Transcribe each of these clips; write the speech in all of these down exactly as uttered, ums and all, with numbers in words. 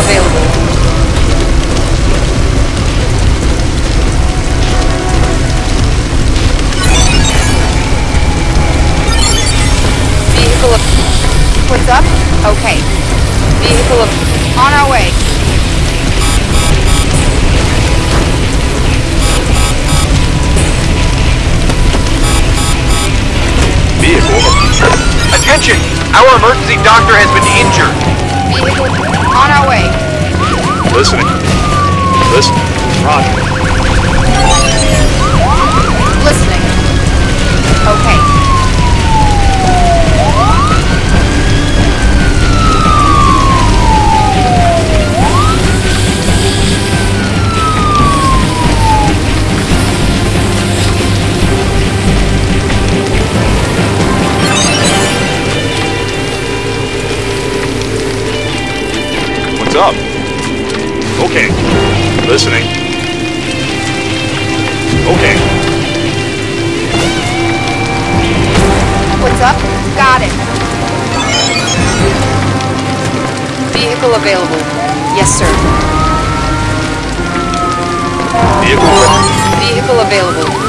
available. Vehicle of... What's up? Okay. Vehicle of... On our way. Vehicle. Attention! Our emergency doctor has been injured. Vehicle on our way. Listening. Listen. Roger. Listening. Okay. What's up? Okay. Listening. Okay. What's up? Got it. Vehicle available. Yes, sir. Vehicle ready. Vehicle available.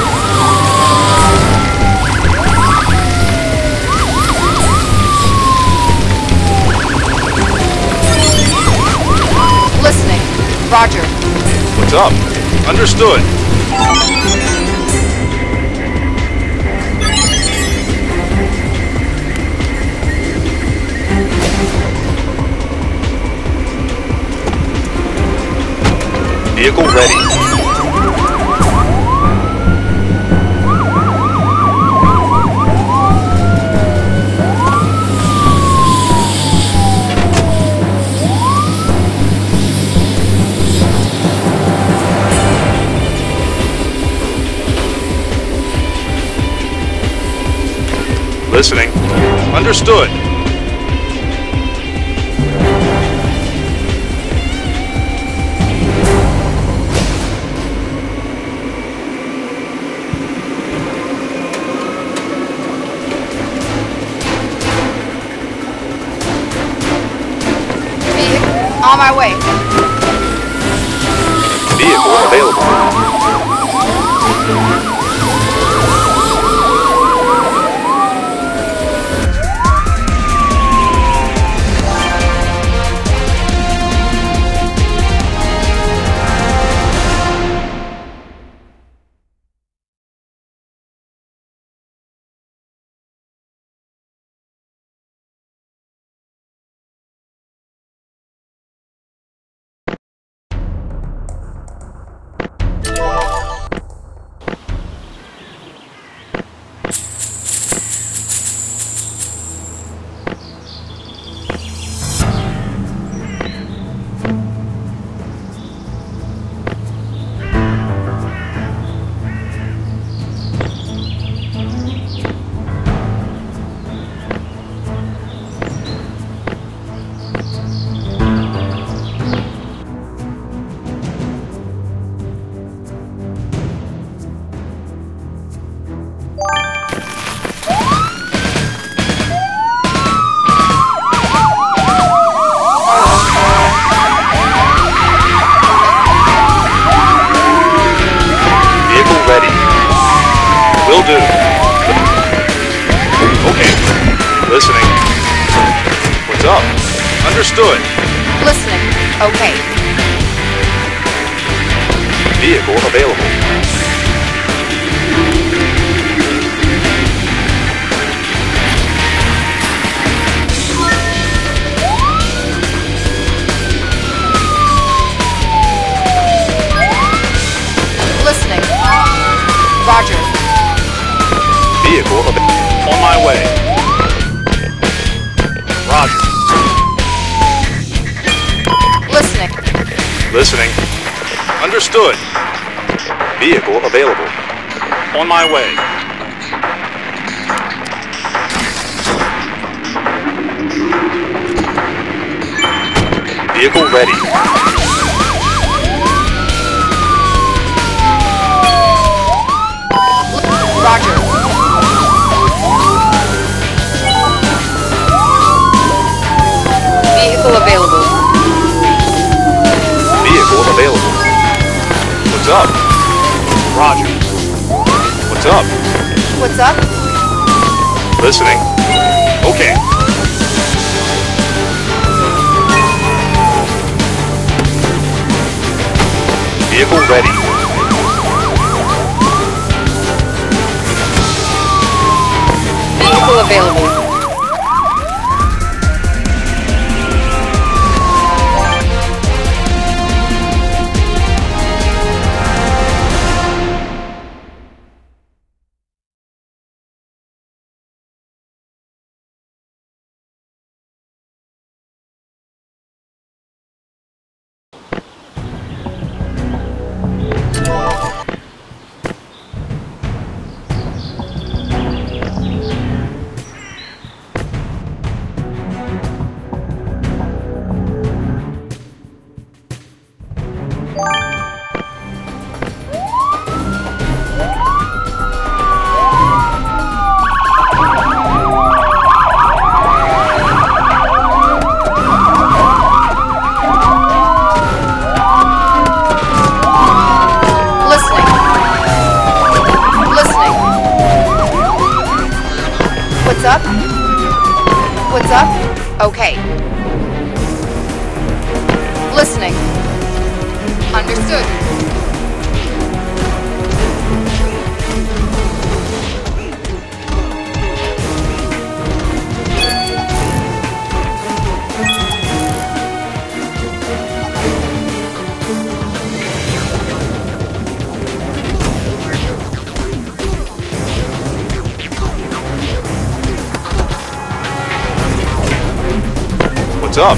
Listening. Roger. What's up? Understood. Vehicle ready. Listening. Understood. On my way. Vehicle available. Will do. Okay. Listening. What's up? Understood. Listening. Okay. Vehicle available. Listening. Roger. Vehicle available. On my way. Roger. Listening. Listening. Understood. Vehicle available. On my way. Vehicle ready. Roger. Vehicle available. Roger. What's up? What's up? Listening. Okay. Vehicle ready. Vehicle available. What's up? What's up? Okay. Listening. Understood. What's up?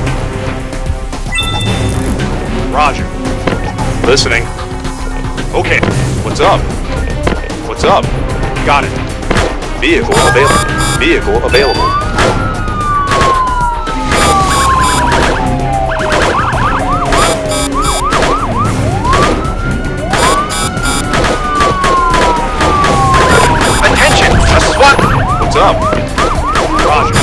Roger. Listening. Okay. What's up? What's up? Got it. Vehicle available. Vehicle available. Attention! A SWAT! What's up? Roger.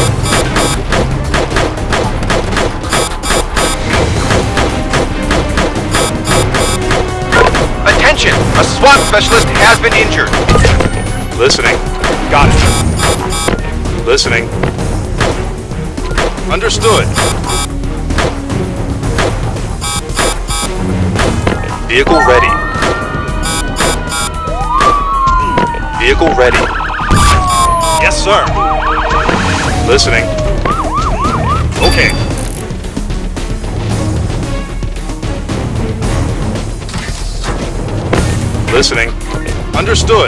Attention! A SWAT specialist has been injured. Listening. Got it. Listening. Understood. Vehicle ready. Vehicle ready. Yes, sir. Listening. Okay. Listening. Understood.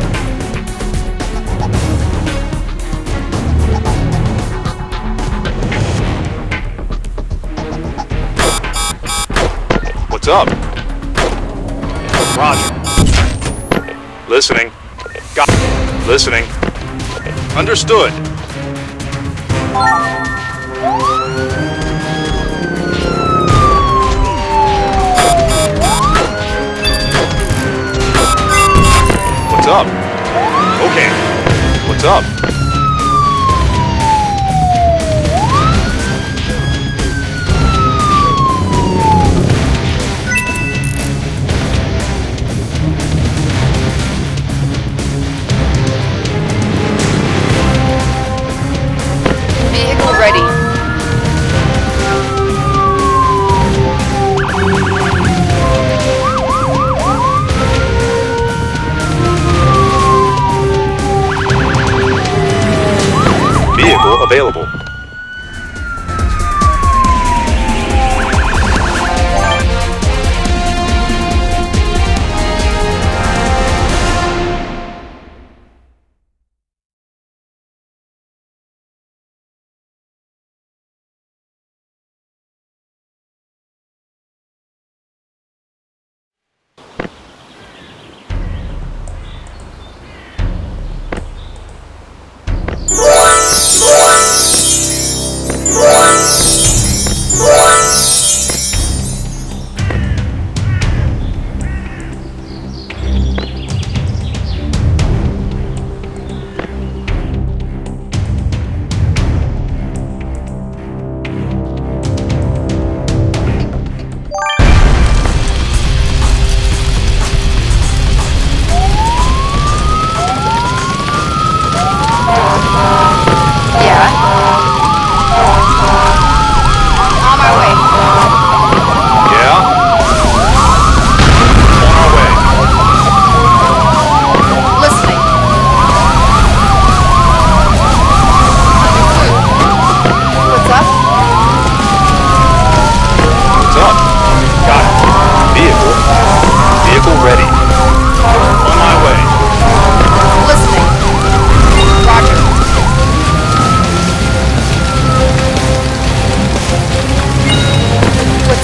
What's up? Roger. Listening. Got. Listening. Understood. What's up? Okay. What's up? Vehicle ready.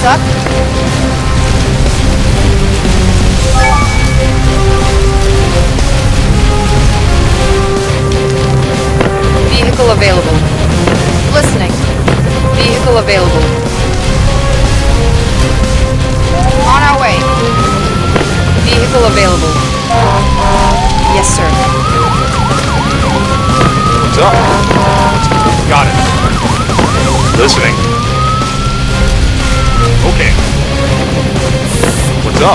What's up? Vehicle available. Listening. Vehicle available. On our way. Vehicle available. Yes, sir. What's up? Got it. Listening. Okay. What's up?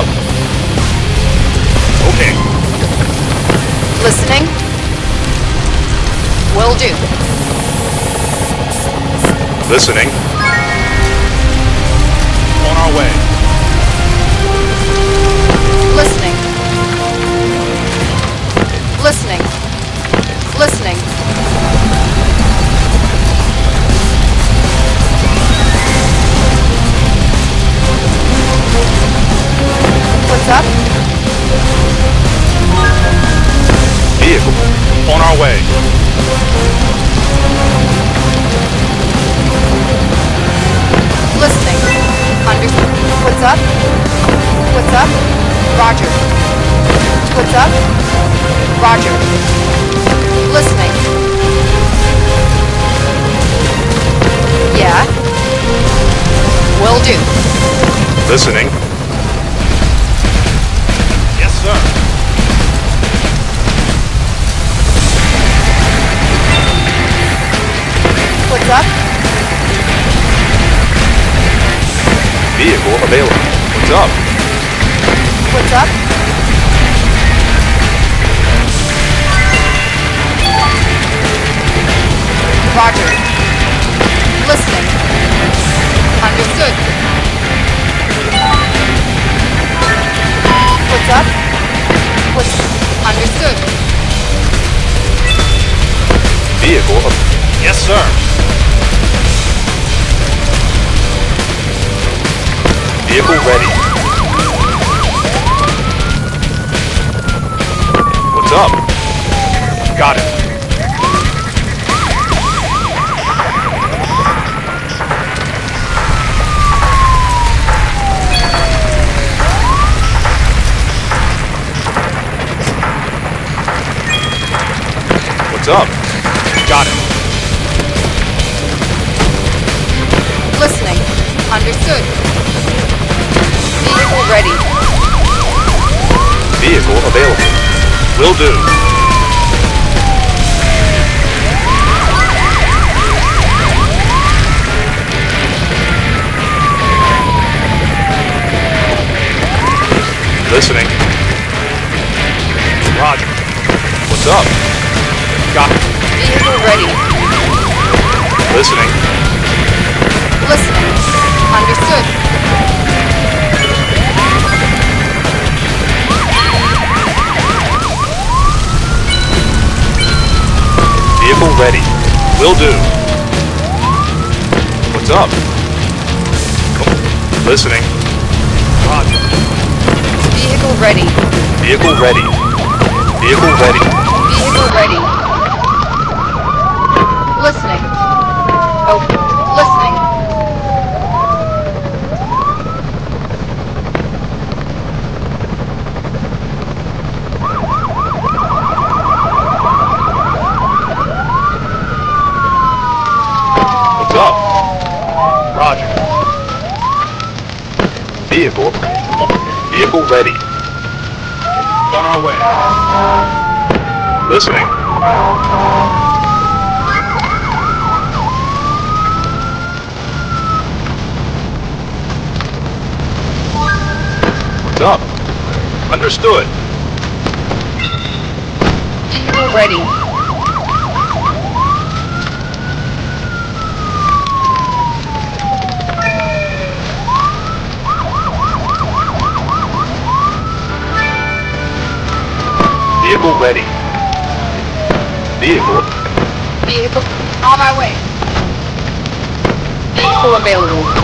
Okay. Listening. Will do. Listening. On our way. Listening. Listening. Listening. What's up? Vehicle. On our way. Listening. Under. What's up? What's up? Roger. What's up? Roger. Listening. Yeah. Will do. Listening. Yes, sir. What's up? Vehicle available. What's up? What's up? Roger. Listening. Understood. What's up? What's... Understood. Vehicle of... Yes, sir. Vehicle ready. What's up? Got it. What's up? Got it. Listening. Understood. Vehicle ready. Vehicle available. Will do. Listening. Roger. What's up? Got it. Vehicle ready. Listening. Listening. Understood. Vehicle ready. Will do. What's up? Listening. Roger. Vehicle ready. Vehicle ready. Vehicle ready. Vehicle ready. Listening. Oh, listening. What's up? Roger. Vehicle. Vehicle ready. On our way. Listening. What's up? Understood. Vehicle ready. Vehicle ready. Vehicle. Vehicle on my way. Vehicle available.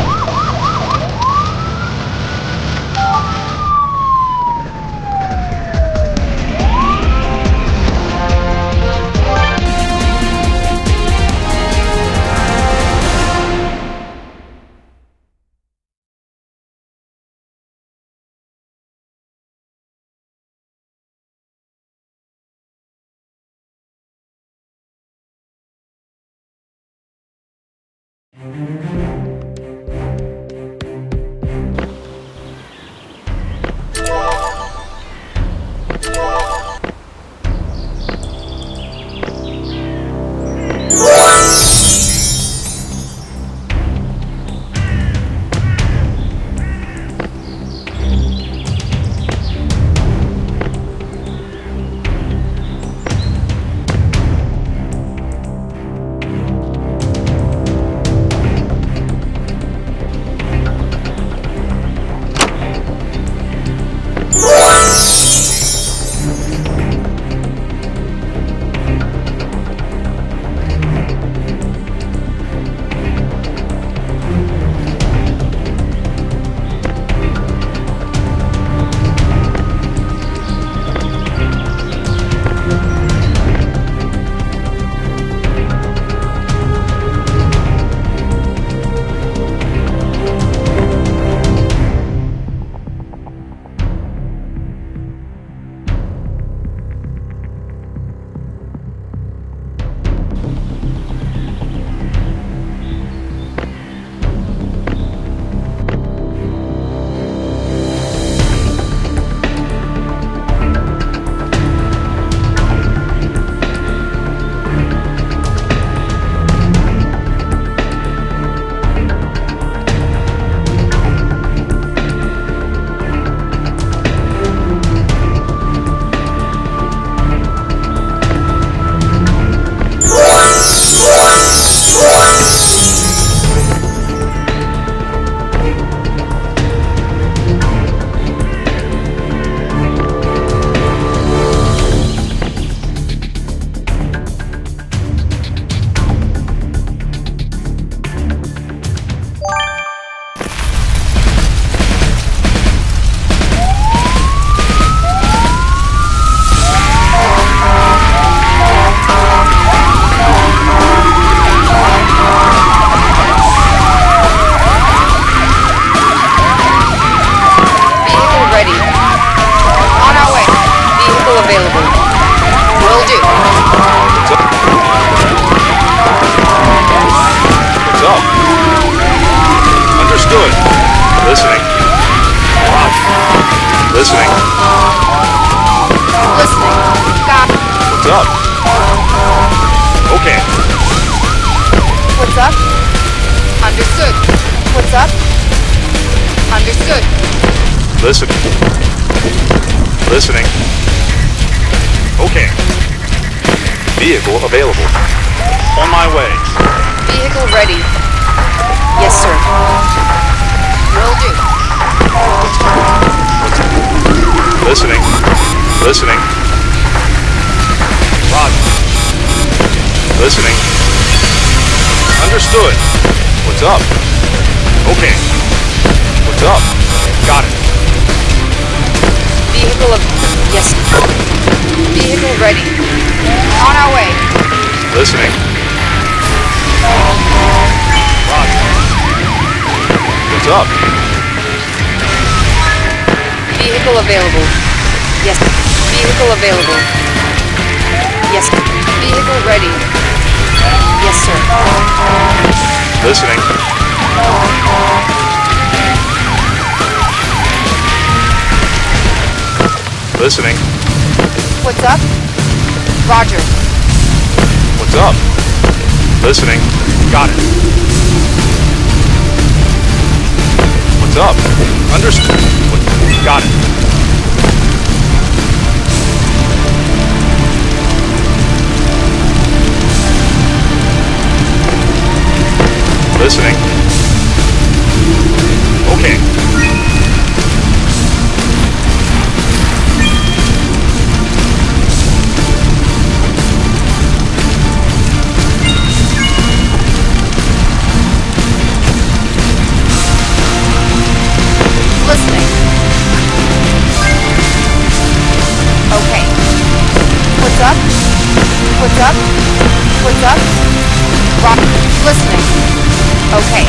Listening. Listening. Okay. Vehicle available. On my way. Vehicle ready. Yes, sir. Will do. Listening. Listening. Roger. Listening. Understood. What's up? Okay. What's up? Got it. Vehicle of... Yes. Vehicle ready. On our way. Listening. Roger. What's up? Vehicle available. Yes. Vehicle available. Yes. Vehicle ready. Yes, sir. Listening. Listening. What's up? Roger. What's up? Listening. Got it. What's up? Understood. What? Got it. Listening. Okay. Listening. Okay. What's up? What's up? What's up? Rock. Listening. Okay.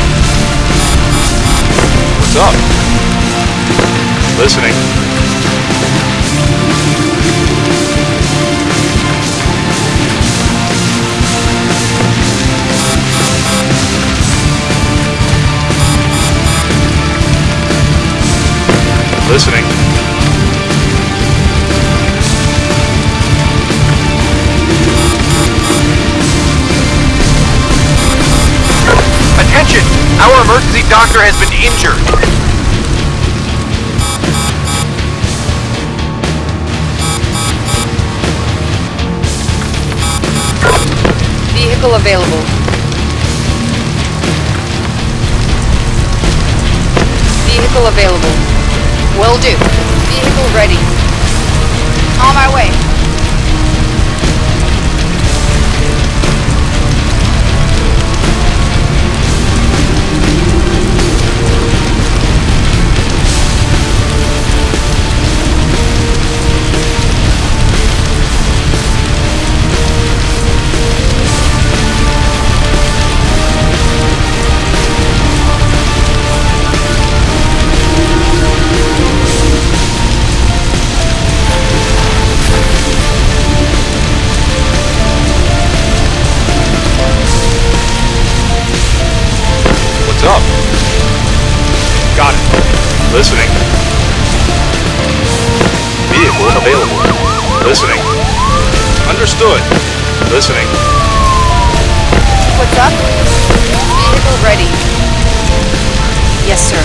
What's up? Listening. Listening. Attention! Our emergency doctor has been injured. Vehicle available. Vehicle available. Will do. Vehicle ready. On my way. Up. Got it. Listening. Vehicle available. Listening. Understood. Listening. What's up? Vehicle ready. Yes, sir.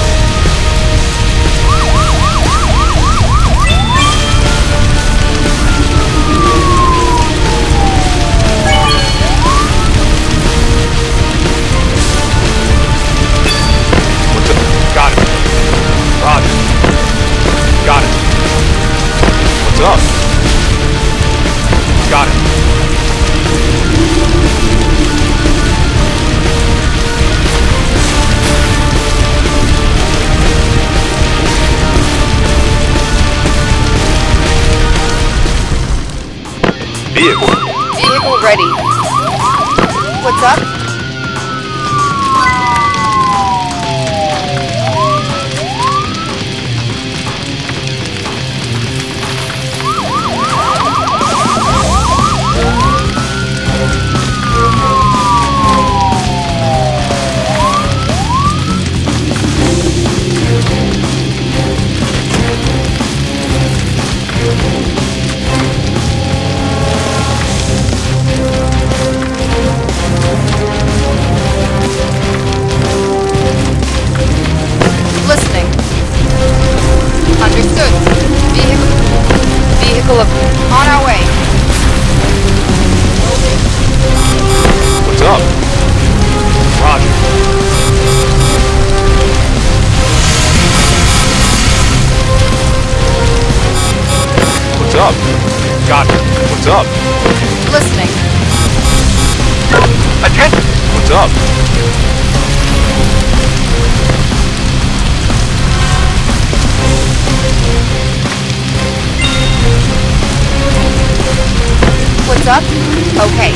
Got it. Roger. Got it. What's up? Got it. Vehicle. Vehicle ready. What's up? Vehicle of, on our way. What's up? Roger. What's up? Got it. What's up? Listening. Attention. What's up? What's up? Okay.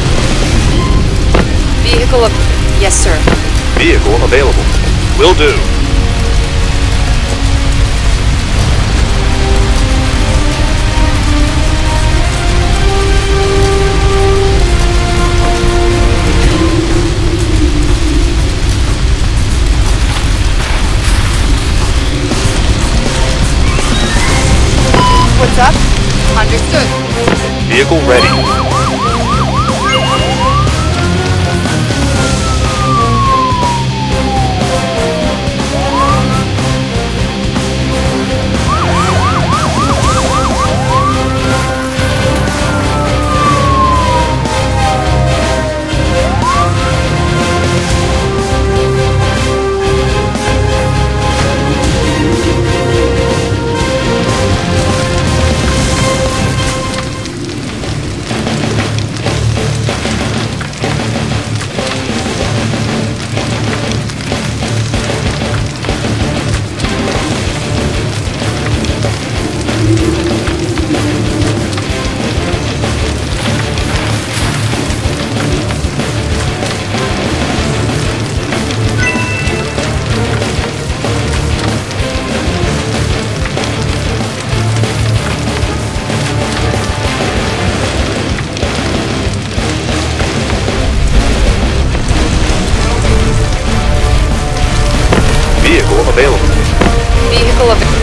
Vehicle of... Yes, sir. Vehicle available. Will do. What's up? Understood. Vehicle ready. Vehicle available. Vehicle available.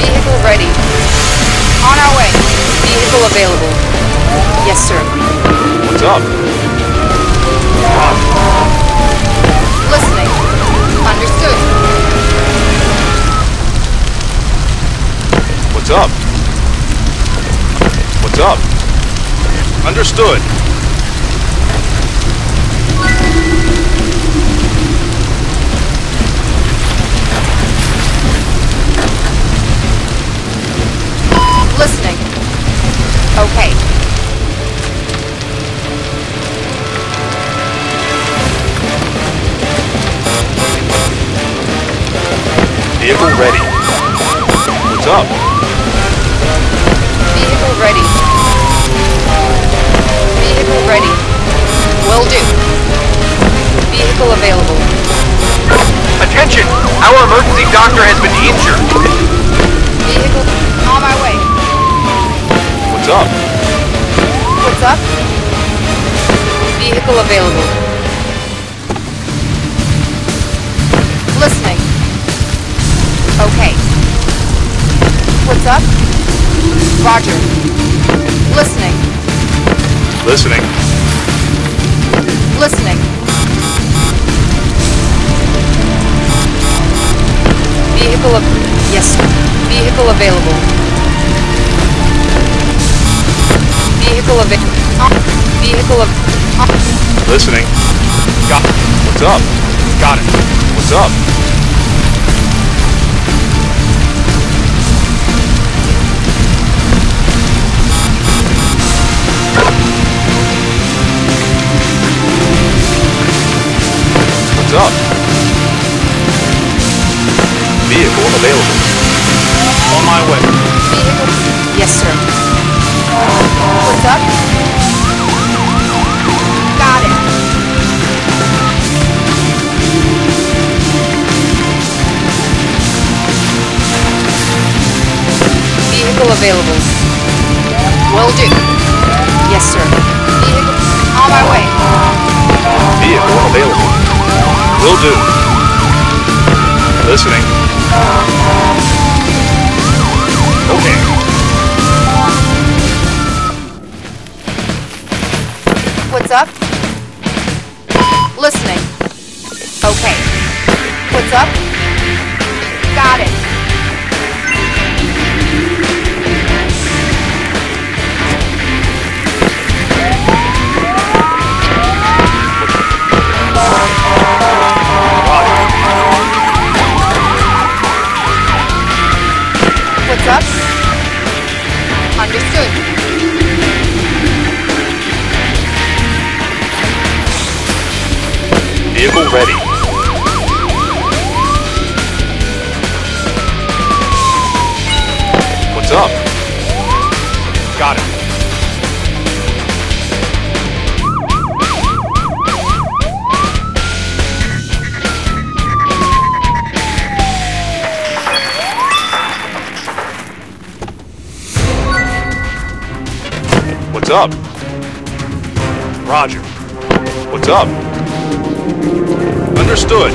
Vehicle ready. On our way. Vehicle available. Yes, sir. What's up? Roger. Listening. Understood. What's up? What's up? Understood. Listening. Okay. Vehicle ready. What's up? Vehicle ready. Vehicle ready. Will do. Vehicle available. Attention! Our emergency doctor has been injured. Vehicle on my way. What's up? What's up? Vehicle available. Listening. Okay. What's up? Roger. Listening. Listening. Listening. Vehicle of... Yes, sir. Vehicle available. Vehicle of... Uh, vehicle of... Uh, Listening. Got it. What's up? Got it. What's up? What's up? Vehicle available. On my way. vehicle... Yes, sir. What's up? Got it. Vehicle available. Will do. Yes, sir. Vehicle on my way. Vehicle available. Will do. Listening. Okay. What's up? Listening. Okay. What's up? Got it. What's up? Understood. Vehicle ready. What's up? Got it. What's up? Roger. What's up? Understood.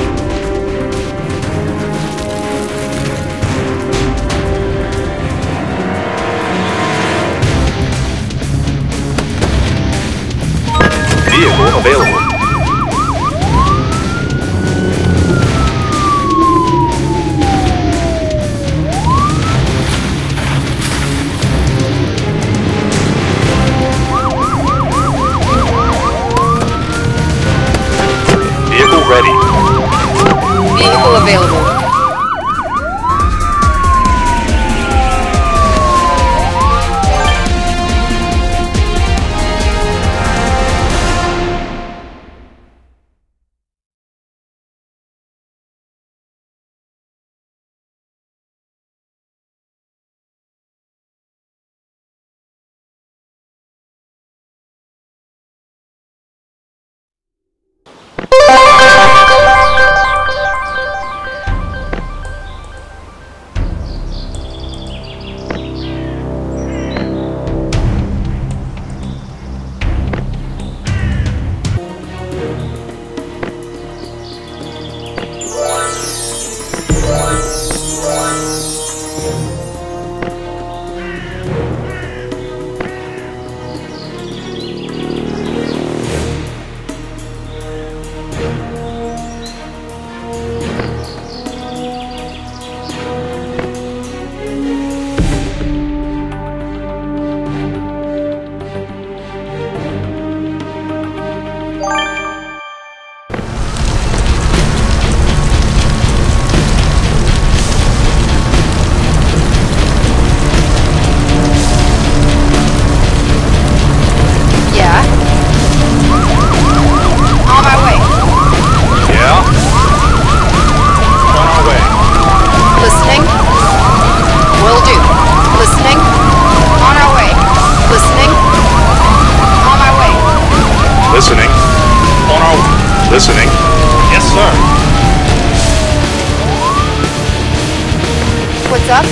Vehicle available. Vehicle ready. Vehicle available. Listening. Yes, sir. What's up?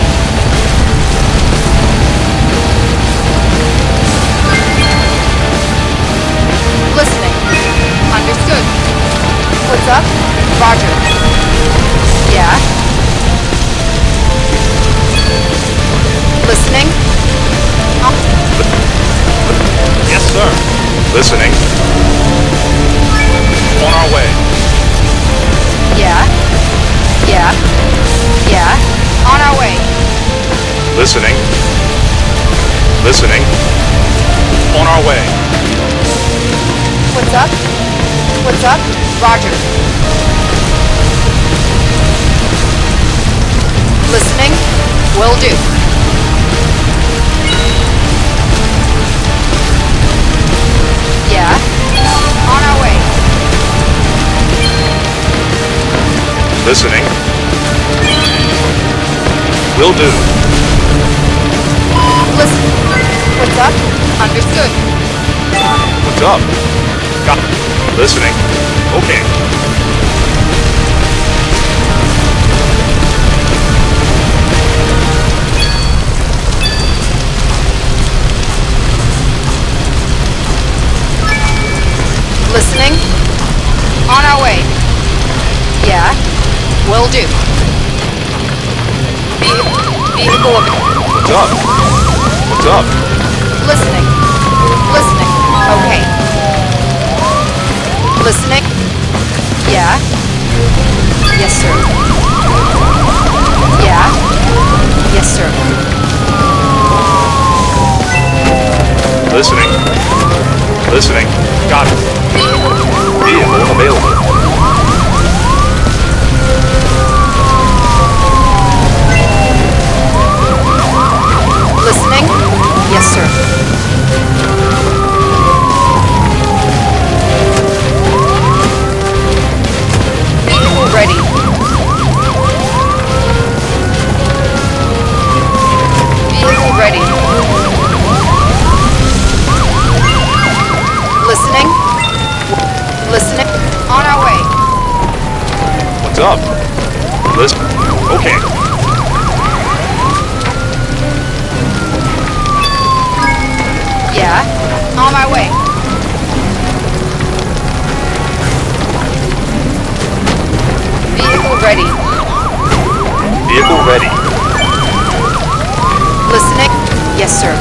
Listening. Understood. What's up? Roger. Yeah? Listening. Um, Yes, sir. Listening. On our way. yeah? Yeah? Yeah? On our way. Listening. Listening. On our way. What's up? What's up? Roger. Listening. Will do. Yeah? On our way. Listening. Will do. Listen. What's up? Understood. What's up? Got it. Listening. Okay. Listening. On our way. Yeah. Will do. Vehicle. Vehicle of. What's up? What's up? Listening. Listening. Okay. Listening. Yeah. Yes, sir. Yeah. Yes, sir. Listening. Listening. Got it. Vehicle available. Listening. Yes, sir. Vehicle ready. Vehicle ready. Listening. Listening. On our way. What's up? Listen. Okay. Yeah. On my way. Vehicle ready. Vehicle ready. Listening. Yes, sir.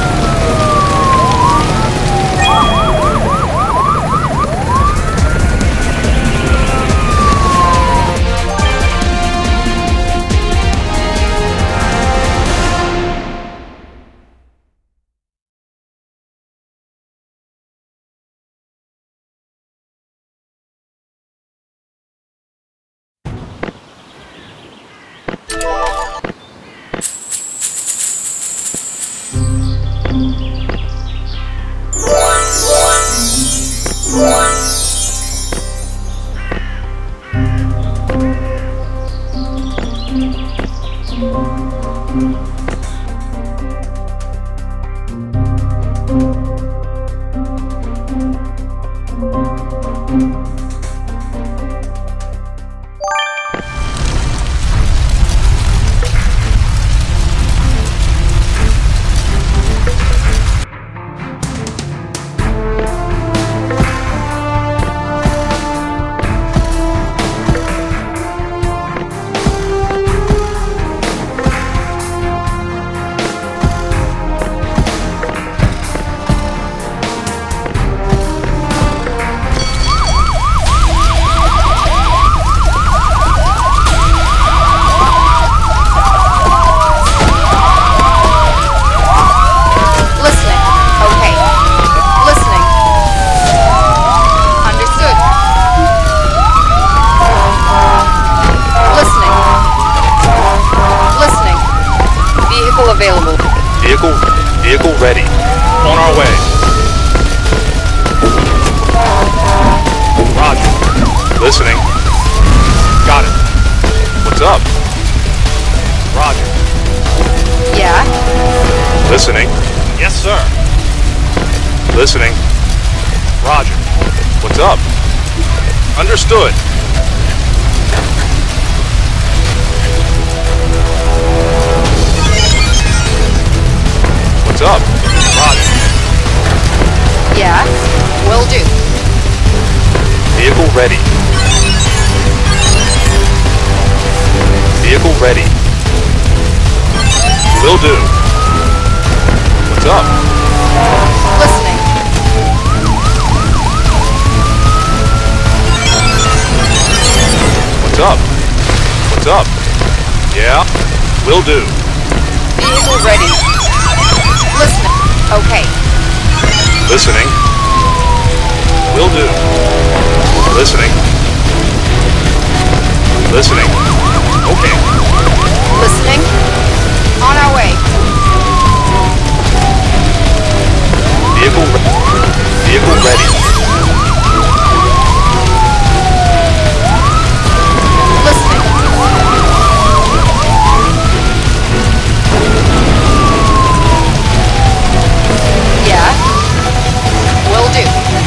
available. Vehicle, vehicle ready. On our way. Roger. Listening. Got it. What's up? Roger. Yeah? Listening. Yes, sir. Listening. Roger. What's up? Understood. What's up? Roger. Yeah, will do. Vehicle ready. Vehicle ready. Will do. What's up? Listening. What's up? What's up? Yeah? Will do. Vehicle ready. Listening. Okay. Listening. Will do. Listening. Listening. Okay. Listening. On our way. Vehicle re- Vehicle ready. Listening. Yeah. Will do.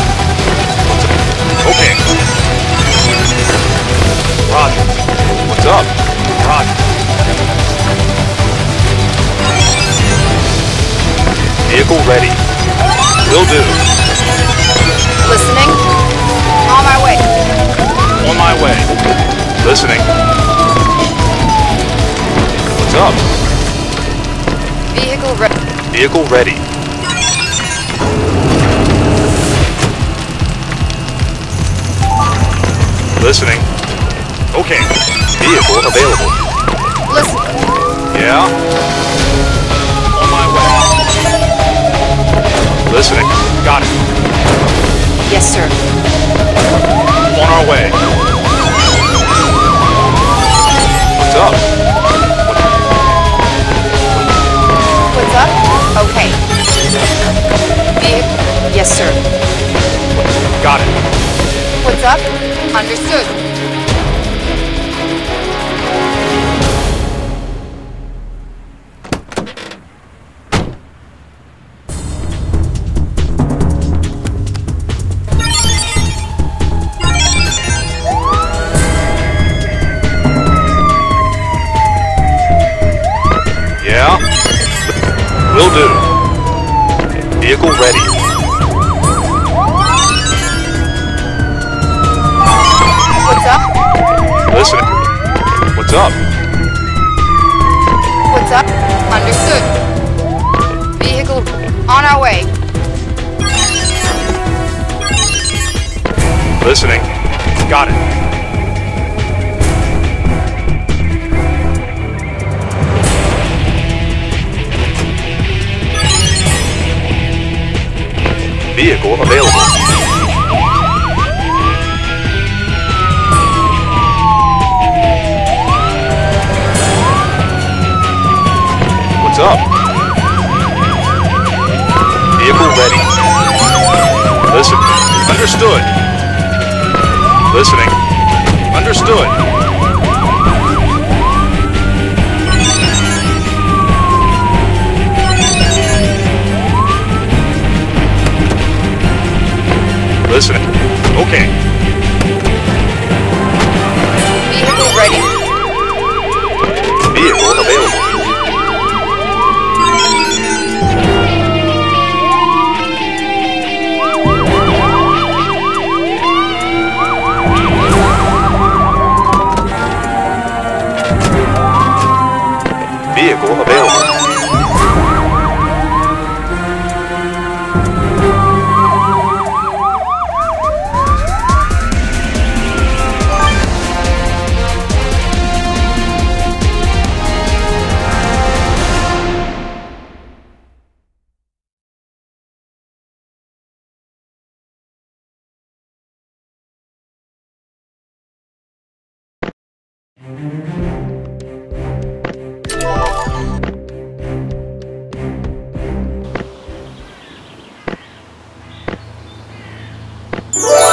Okay. Roger. What's up? Roger. Vehicle ready. Will do. Listening. On my way. On my way. Listening. What's up? Vehicle ready. Vehicle ready. Listening. Okay. Vehicle available. Listen. Yeah? On my way. Listening. Got it. Yes, sir. On our way. What's up? What's up? Okay. Vehicle. Yes, sir. Got it. What's up? Understood. Yeah? Will do. Vehicle ready. What's up? Listening. What's up? What's up? Understood. Vehicle on our way. Listening. Got it. Vehicle available. What's up? Vehicle ready. Listen. Understood. Listening. Understood. Listening. Okay. Vehicle ready. Vehicle available. Vehicle available. Woo!